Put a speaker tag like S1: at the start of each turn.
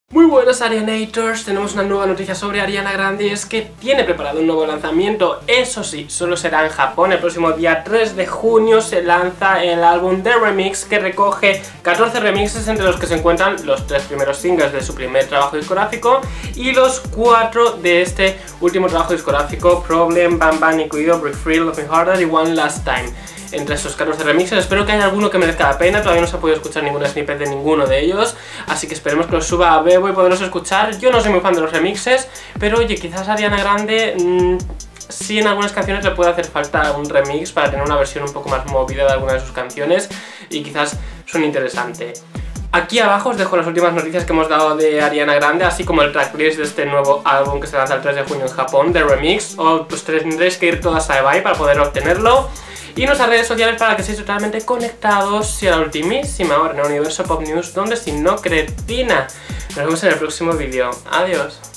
S1: Muy buenas Arianators, tenemos una nueva noticia sobre Ariana Grande y es que tiene preparado un nuevo lanzamiento. Eso sí, solo será en Japón. El próximo día 3 de junio se lanza el álbum The Remix, que recoge 14 remixes, entre los que se encuentran los 3 primeros singles de su primer trabajo discográfico y los 4 de este último trabajo discográfico: Problem, Bam Bam y Cuido, Break Free, Love Me Harder y One Last Time. Entre esos 14 remixes espero que haya alguno que merezca la pena. Todavía no se ha podido escuchar ningún snippet de ninguno de ellos, así que esperemos que los suba a Bebo y poderlos escuchar. Yo no soy muy fan de los remixes, pero oye, quizás Ariana Grande sí, en algunas canciones le puede hacer falta un remix para tener una versión un poco más movida de alguna de sus canciones y quizás suene interesante. Aquí abajo os dejo las últimas noticias que hemos dado de Ariana Grande, así como el tracklist de este nuevo álbum que se lanza el 3 de junio en Japón, The Remix. Pues tendréis que ir todas a eBay para poder obtenerlo. Y nuestras redes sociales para que estéis totalmente conectados y a la ultimísima hora en el universo Pop News, donde si no cretina. Nos vemos en el próximo vídeo. Adiós.